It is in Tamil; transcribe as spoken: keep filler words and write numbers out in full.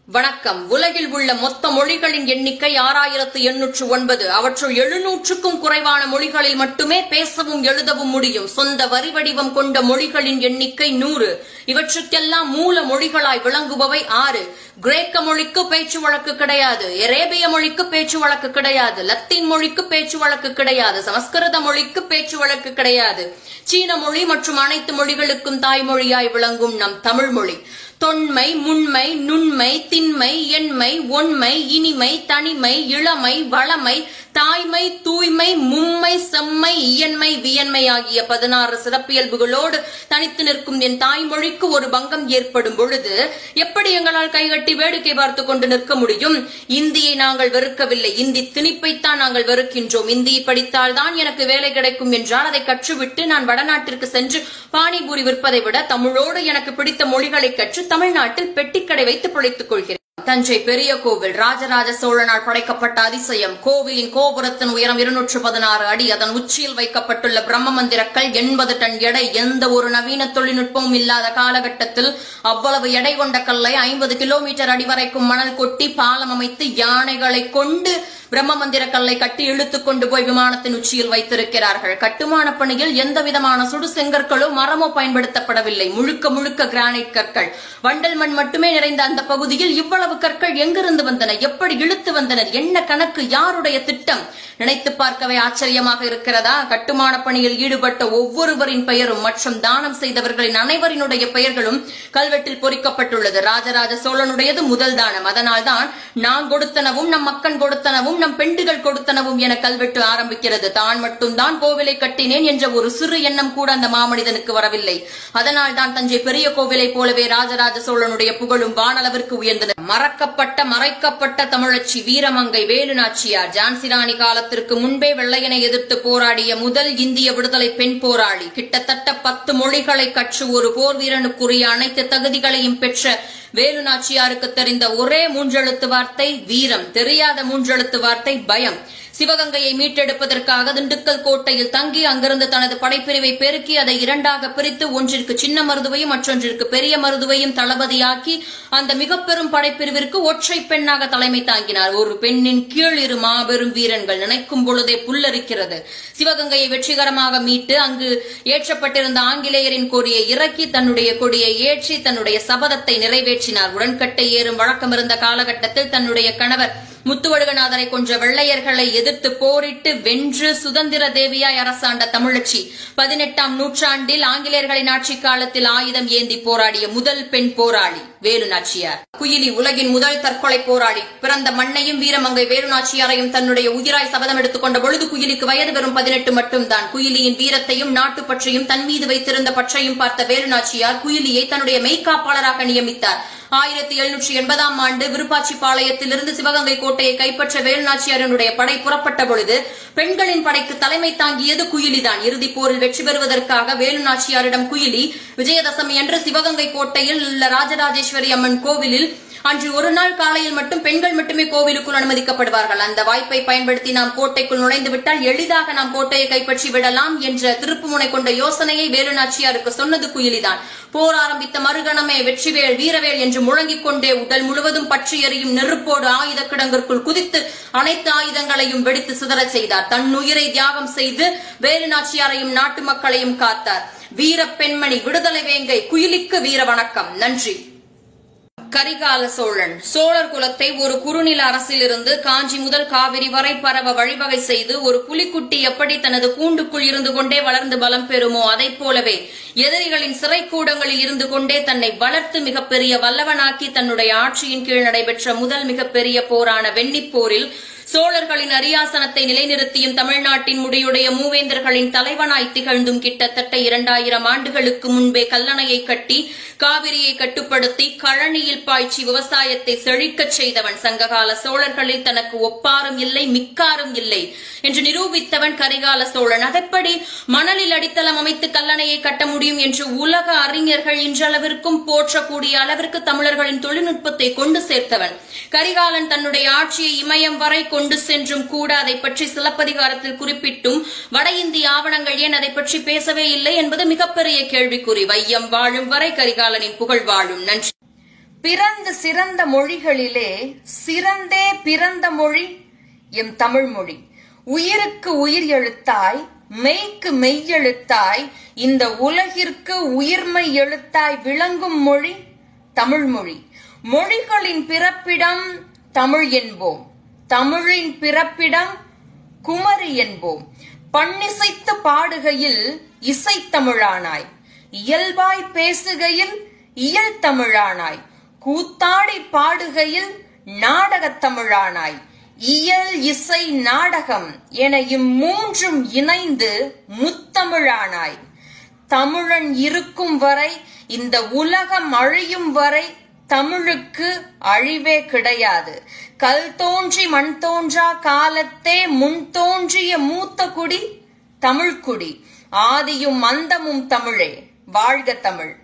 வணக்கம். உலகில் உள்ள மொத்த மொழிகளின் எண்ணிக்கை ஆறாயிரத்து எண்ணூற்று ஒன்பது. அவற்றுள் எழுநூற்றுக்கும் குறைவான மொழிகளில் மட்டுமே பேசவும் எழுதவும் முடியும். சொந்த வரி வடிவம் கொண்ட மொழிகளின் எண்ணிக்கை நூறு. இவற்றுக்கெல்லாம் மூல மொழிகளாய் விளங்குபவை ஆறு. கிரேக்க மொழிக்கு பேச்சு வழக்கு கிடையாது. அரேபிய மொழிக்கு பேச்சு வழக்கு கிடையாது. லத்தீன் மொழிக்கு பேச்சு வழக்கு கிடையாது. சமஸ்கிருத மொழிக்கு பேச்சு வழக்கு கிடையாது. சீன மொழி மற்றும் அனைத்து மொழிகளுக்கும் தாய்மொழியாய் விளங்கும் நம் தமிழ் மொழி தொன்மை, முன்மை, நுண்மை, திண்மை, எண்மை, ஒன்மை, இனிமை, தனிமை, இளமை, வளமை, தாய்மை, தூய்மை, மும்மை, செம்மை, இயன்மை, வியன்மை ஆகிய பதினாறு சிறப்பியல்புகளோடு தனித்து நிற்கும் என் தாய்மொழிக்கு ஒரு பங்கம் ஏற்படும் பொழுது எப்படி எங்களால் கைகட்டி வேடிக்கை பார்த்துக் கொண்டு நிற்க முடியும்? இந்தியை நாங்கள் வெறுக்கவில்லை. இந்தி திணிப்பைத்தான் நாங்கள் வெறுக்கின்றோம். இந்தியை படித்தால்தான் எனக்கு வேலை கிடைக்கும் என்றால் அதை கற்றுவிட்டு நான் வடநாட்டிற்கு சென்று பானிபூரி விற்பதை விட தமிழோடு எனக்கு பிடித்த மொழிகளை கற்று தமிழ்நாட்டில் பெட்டிக்கடை வைத்து பிழைத்துக் கொள்கிறேன். தஞ்சை பெரிய கோவில் ராஜராஜ சோழனால் படைக்கப்பட்ட அதிசயம். கோவிலின் கோபுரத்தின் உயரம் இருநூற்று பதினாறு அடி. அதன் உச்சியில் வைக்கப்பட்டுள்ள பிரம்ம மந்திரக்கல் எண்பது டன் எடை. எந்த ஒரு நவீன தொழில்நுட்பமும் இல்லாத காலகட்டத்தில் அவ்வளவு எடை கொண்ட கல்லை ஐம்பது கிலோமீட்டர் அடி வரைக்கும் மணல் கொட்டி பாலம் அமைத்து யானைகளை கொண்டு பிரம்ம மந்திர கல்லை கட்டி இழுத்துக் கொண்டு போய் விமானத்தின் உச்சியில் வைத்திருக்கிறார்கள். கட்டுமான பணியில் எந்த விதமான சுடு செங்கற்களோ மரமோ பயன்படுத்தப்படவில்லை. முழுக்க முழுக்க கிரானைட் கற்கள். வண்டல் மண் மட்டுமே நிறைந்த அந்த பகுதியில் இவ்வளவு கற்கள் எங்கிருந்து வந்தன? எப்படி இழுத்து வந்தனர்? என்ன கணக்கு? யாருடைய திட்டம்? நினைத்து பார்க்கவே ஆச்சரியமாக இருக்கிறதா? கட்டுமான பணியில் ஈடுபட்ட ஒவ்வொருவரின் பெயரும் மற்றும் தானம் செய்தவர்களின் அனைவரினுடைய பெயர்களும் கல்வெட்டில் பொறிக்கப்பட்டுள்ளது. ராஜராஜ சோழனுடையது முதல் தானம். அதனால்தான் நான் கொடுத்தனவும் நம் மக்கள் கொடுத்தனவும் நம் பெண்டுகள் கொடுத்தனவும் என கல்வெட்டு ஆரம்பிக்கிறது. தான் மட்டும்தான் கோவிலை கட்டினேன் என்ற ஒரு சிறு எண்ணம் கூட அந்த மாமனிதனுக்கு வரவில்லை. அதனால் தான் தஞ்சை பெரிய கோவிலை போலவே ராஜராஜ சோழனுடைய புகழும் வானளவிற்கு உயர்ந்தது. மறக்கப்பட்ட மறைக்கப்பட்ட தமிழச்சி வீரமங்கை வேலு நாச்சியார் ஜான்சிராணி காலத்திற்கு முன்பே வெள்ளையனை எதிர்த்து போராடிய முதல் இந்திய விடுதலை பெண் போராளி. கிட்டத்தட்ட பத்து மொழிகளை கற்று ஒரு போர் வீரனுக்குரிய அனைத்து தகுதிகளையும் பெற்ற வேலு நாச்சியாருக்கு தெரிந்த ஒரே மூன்றெழுத்து வார்த்தை வீரம். தெரியாத மூன்றெழுத்து வார்த்தை பயம். சிவகங்கையை மீட்டெடுப்பதற்காக திண்டுக்கல் கோட்டையில் தங்கி அங்கிருந்து தனது படைப்பிரிவை பெருக்கி அதை இரண்டாக பிரித்து ஒன்றிற்கு சின்ன மருதுவையும் மற்றொன்றிற்கு பெரிய மருதுவையும் தளபதியாக்கி அந்த மிக பெரும் படைப்பிரிவிற்கு ஒற்றை பெண்ணாக தலைமை தாங்கினார். ஒரு பெண்ணின் கீழ் இரு மாபெரும் வீரன்கள். நினைக்கும் பொழுதே புல்லரிக்கிறது. சிவகங்கையை வெற்றிகரமாக மீட்டு அங்கு ஏற்றப்பட்டிருந்த ஆங்கிலேயரின் கொடியை இறக்கி தன்னுடைய கொடியை ஏற்றி தன்னுடைய சபதத்தை நிறைவேற்றினார். உடன்கட்டை ஏறும் வழக்கம் இருந்த காலகட்டத்தில் தன்னுடைய கணவர் முத்துவடுகநாதரை கொன்ற வெள்ளையர்களை எதிர்த்து போரிட்டு வென்று சுதந்திர தேவியாய் அரசாண்ட தமிழச்சி. பதினெட்டாம் நூற்றாண்டில் ஆங்கிலேயர்களின் ஆட்சி காலத்தில் ஆயுதம் ஏந்தி போராடிய முதல் பெண் போராளி வேலு நாச்சியார். குயிலி உலகின் முதல் தற்கொலை போராளி. பிறந்த மண்ணையும் வீரமங்கை வேலு நாச்சியாரையும் தன்னுடைய உயிராய் சபதம் எடுத்துக் கொண்ட பொழுது குயிலிக்கு வயது வெறும் பதினெட்டு மட்டும்தான். குயிலியின் வீரத்தையும் நாட்டு பற்றையும் தன் மீது வைத்திருந்த பற்றையும் பார்த்த வேலு நாச்சியார் குயிலியை தன்னுடைய மெய்காப்பாளராக நியமித்தார். ஆயிரத்தி எழுநூற்றி எண்பதாம் ஆண்டு விருப்பாட்சிப்பாளையத்திலிருந்து சிவகங்கை கோட்டையை கைப்பற்ற வேலு நாச்சியாரனுடைய படை புறப்பட்ட பொழுது பெண்களின் படைக்கு தலைமை தாங்கியது குயிலிதான். இறுதிப் போரில் வெற்றி பெறுவதற்காக வேலு நாச்சியாரிடம் குயிலி விஜயதசமி அன்று சிவகங்கை கோட்டையில் உள்ள ராஜராஜேஸ்வரி அம்மன் கோவிலில் அன்று ஒரு நாள் காலையில் மட்டும் பெண்கள் மட்டுமே கோவிலுக்குள் அனுமதிக்கப்படுவார்கள். அந்த வாய்ப்பை பயன்படுத்தி நாம் கோட்டைக்குள் நுழைந்து விட்டால் எளிதாக நாம் கோட்டையை கைப்பற்றி விடலாம் என்ற திருப்புமுனை கொண்ட யோசனையை வேலு நாச்சியாருக்கு சொன்னது குயிலிதான். போர் ஆரம்பித்த மறுகணமே வெற்றிவேல் வீரவேல் என்று முழங்கிக் கொண்டே உடல் முழுவதும் பற்றி எறியும் நெருப்போடு ஆயுத கிடங்கிற்குள் குதித்து அனைத்து ஆயுதங்களையும் வெடித்து சிதறச் செய்தார். தன் உயிரை தியாகம் செய்து வேலு நாச்சியாரையும் நாட்டு மக்களையும் காத்தார். வீர பெண்மணி விடுதலை வேங்கை குயிலிக்கு வீர வணக்கம். நன்றி. கரிகால சோழன் சோழர் குலத்தை ஒரு குறுநில அரசிலிருந்து காஞ்சி முதல் காவிரி வரை பரவ வழிவகை செய்து ஒரு புலிக்குட்டி எப்படி தனது கூண்டுக்குள் இருந்து கொண்டே வளர்ந்து பலம் பெறுமோ அதைப் போலவே எதிரிகளின் சிறைக்கூடங்களில் இருந்து கொண்டே தன்னை வளர்த்து மிகப்பெரிய வல்லவனாக்கி தன்னுடைய ஆட்சியின் கீழ் நடைபெற்ற முதல் மிகப்பெரிய போரான வெண்ணிப்போரில் சோழர்களின் அரியாசனத்தை நிலைநிறுத்தியும் தமிழ்நாட்டின் முடியுடைய மூவேந்தர்களின் தலைவனாய் திகழ்ந்தும் கிட்டத்தட்ட இரண்டாயிரம் ஆண்டுகளுக்கு முன்பே கல்லணையை கட்டி காவிரியை கட்டுப்படுத்தி கழனியில் பாய்ச்சி விவசாயத்தை செழிக்கச் செய்தவன். சங்ககால சோழர்களில் தனக்கு ஒப்பாரும் இல்லை மிக்காரும் இல்லை என்று நிரூபித்தவன் கரிகால சோழன். அதெப்படி மணலில் அடித்தளம் அமைத்து கல்லணையை கட்ட முடியும் என்று உலக அறிஞர்கள் இன்றளவிற்கும் போற்றக்கூடிய அளவிற்கு தமிழர்களின் தொழில்நுட்பத்தை கொண்டு சேர்த்தவன். கரிகாலன் தன்னுடைய ஆட்சியை இமயம் வரை கொண்டு சென்றும் கூட அதை பற்றி சிலப்பதிகாரத்தில் குறிப்பிட்டும் வட இந்திய ஆவணங்கள் ஏன் அதை பற்றி பேசவே இல்லை என்பது மிகப்பெரிய கேள்விக்குறி. வையம் வாழும் வரை கரிகாலனின் புகழ் வாழும். நன்றி. பிறந்து சிறந்த மொழிகளிலே சிறந்தே பிறந்த மொழி எம் தமிழ் மொழி. உயிருக்கு உயிர் எழுத்தாய், மெய்க்கு மெய்யெழுத்தாய், இந்த உலகிற்கு உயிர்மை எழுத்தாய் விளங்கும் மொழி தமிழ் மொழி. மொழிகளின் பிறப்பிடம் தமிழ் என்போம், தமிழின் பிறப்பிடம் குமரி என்போம். பண்ணிசைத்து பாடுகையில் இசைத்தமிழானாய், இயல்பாய் பேசுகையில் இயல் தமிழானாய், கூத்தாடி பாடுகையில் நாடகத் தமிழானாய். இயல் இசை நாடகம் என இம்மூன்றும் இணைந்து முத்தமிழானாய். தமிழன் இருக்கும் வரை, இந்த உலகம் அழியும் வரை தமிழுக்கு அழிவே கிடையாது. கல் தோன்றி மண் தோன்றா காலத்தே முன் தோன்றிய மூத்த குடி தமிழ்குடி. ஆதியும் அந்தமும் தமிழே. வாழ்க தமிழ்.